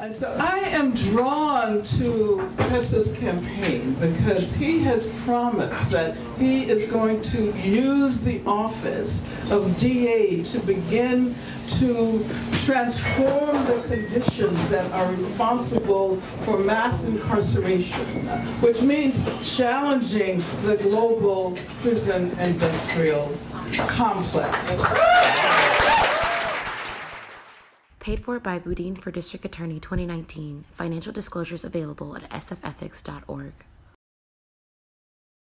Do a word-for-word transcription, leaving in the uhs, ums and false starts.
And so I am drawn to Chesa's campaign because he has promised that he is going to use the office of D A to begin to transform the conditions that are responsible for mass incarceration, which means challenging the global prison industrial complex. Paid for by Boudin for District Attorney twenty nineteen. Financial disclosures available at s f ethics dot org.